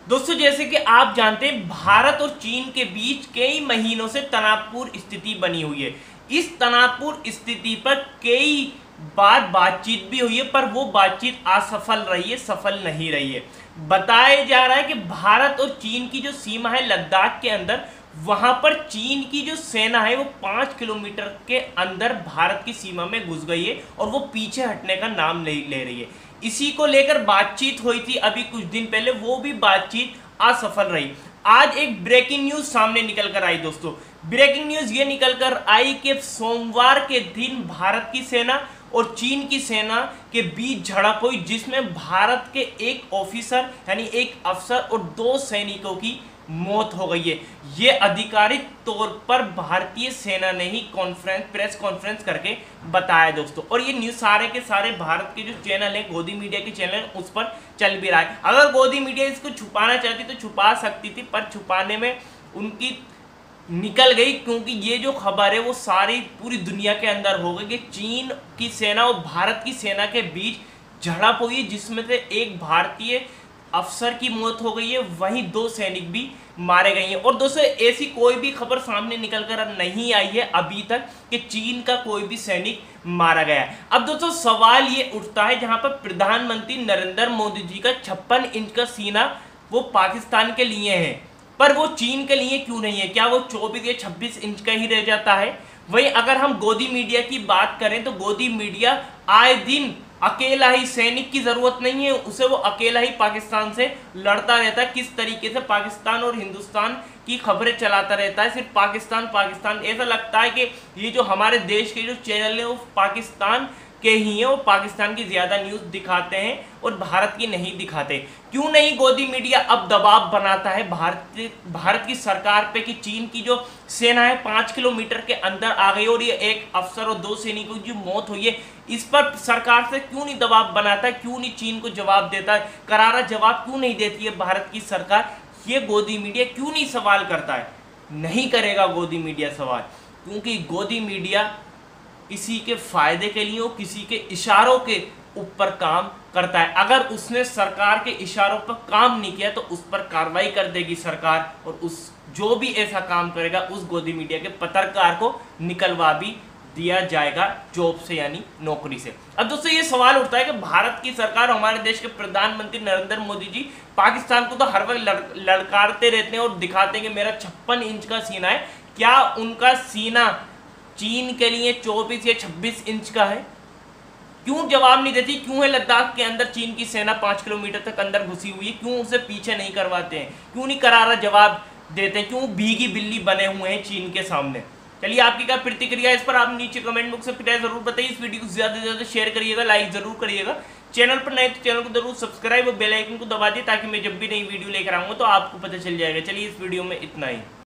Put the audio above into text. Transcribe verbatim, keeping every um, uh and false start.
दोस्तों जैसे कि आप जानते हैं भारत और चीन के बीच कई महीनों से तनावपूर्ण स्थिति बनी हुई है। इस तनावपूर्ण स्थिति पर कई बार बातचीत भी हुई है, पर वो बातचीत असफल रही है, सफल नहीं रही है। बताया जा रहा है कि भारत और चीन की जो सीमा है लद्दाख के अंदर, वहां पर चीन की जो सेना है वो पांच किलोमीटर के अंदर भारत की सीमा में घुस गई है और वो पीछे हटने का नाम नहीं ले रही है। इसी को लेकर बातचीत हुई थी अभी कुछ दिन पहले, वो भी बातचीत असफल रही। आज एक ब्रेकिंग न्यूज सामने निकल कर आई दोस्तों। ब्रेकिंग न्यूज ये निकल कर आई कि सोमवार के दिन भारत की सेना और चीन की सेना के बीच झड़प हुई, जिसमें भारत के एक ऑफिसर यानी एक अफसर और दो सैनिकों की मौत हो गई है। ये आधिकारिक तौर पर भारतीय सेना ने ही कॉन्फ्रेंस प्रेस कॉन्फ्रेंस करके बताया दोस्तों। और ये न्यूज़ सारे के सारे भारत के जो चैनल हैं, गोदी मीडिया के चैनल हैं, उस पर चल भी रहा है। अगर गोदी मीडिया इसको छुपाना चाहती तो छुपा सकती थी, पर छुपाने में उनकी निकल गई, क्योंकि ये जो खबर है वो सारी पूरी दुनिया के अंदर हो गई कि चीन की सेना और भारत की सेना के बीच झड़प हुई, जिसमें से एक भारतीय अफसर की मौत हो गई है, वहीं दो सैनिक भी मारे गए हैं। और दोस्तों ऐसी कोई भी खबर सामने निकल कर नहीं आई है अभी तक कि चीन का कोई भी सैनिक मारा गया है। अब दोस्तों सवाल ये उठता है, जहां पर प्रधानमंत्री नरेंद्र मोदी जी का छप्पन इंच का सीना वो पाकिस्तान के लिए है, पर वो चीन के लिए क्यों नहीं है? क्या वो चौबीस या छब्बीस इंच का ही रह जाता है? वहीं अगर हम गोदी मीडिया की बात करें तो गोदी मीडिया आए दिन अकेला ही, सैनिक की जरूरत नहीं है उसे, वो अकेला ही पाकिस्तान से लड़ता रहता है। किस तरीके से पाकिस्तान और हिंदुस्तान की खबरें चलाता रहता है, सिर्फ पाकिस्तान पाकिस्तान। ऐसा लगता है कि ये जो हमारे देश के जो चैनल है वो पाकिस्तान के ही हैं, वो पाकिस्तान की ज्यादा न्यूज दिखाते हैं और भारत की नहीं दिखाते। क्यों नहीं गोदी मीडिया अब दबाव बनाता है भारत भारत की सरकार पे कि चीन की जो सेना है पांच किलोमीटर के अंदर आ गई और ये एक अफसर और दो सैनिकों की मौत हुई है, इस पर सरकार से क्यों नहीं दबाव बनाता है? क्यों नहीं चीन को जवाब देता है? करारा जवाब क्यों नहीं देती है भारत की सरकार? ये गोदी मीडिया क्यों नहीं सवाल करता है? नहीं करेगा गोदी मीडिया सवाल, क्योंकि गोदी मीडिया किसी के फायदे के लिए, किसी के इशारों के ऊपर काम करता है। अगर उसने सरकार के इशारों पर काम नहीं किया तो उस पर कार्रवाई कर देगी सरकार, और उस जो भी ऐसा काम करेगा उस गोदी मीडिया के पत्रकार को निकलवा भी दिया जाएगा जॉब से, यानी नौकरी से। अब दोस्तों ये सवाल उठता है कि भारत की सरकार, हमारे देश के प्रधानमंत्री नरेंद्र मोदी जी पाकिस्तान को तो हर वक्त लड़, लड़कारते रहते हैं और दिखाते हैं कि मेरा छप्पन इंच का सीना है। क्या उनका सीना चीन के लिए चौबीस या छब्बीस इंच का है? क्यों जवाब नहीं देती? क्यों है लद्दाख के अंदर चीन की सेना पांच किलोमीटर तक अंदर घुसी हुई है? क्यों उसे पीछे नहीं करवाते हैं? क्यों नहीं करारा जवाब देते हैं? क्यों भीगी बिल्ली बने हुए हैं चीन के सामने? चलिए आपकी क्या प्रतिक्रिया इस पर आप नीचे कमेंट बॉक्स में फिर जरूर बताइए। इस वीडियो को ज्यादा से ज्यादा शेयर करिएगा, लाइक जरूर करिएगा। चैनल पर नए तो चैनल को जरूर सब्सक्राइब और बेल आइकन को दबा दिए, ताकि मैं जब भी नई वीडियो लेकर आऊंगा तो आपको पता चल जाएगा। चलिए इस वीडियो में इतना ही।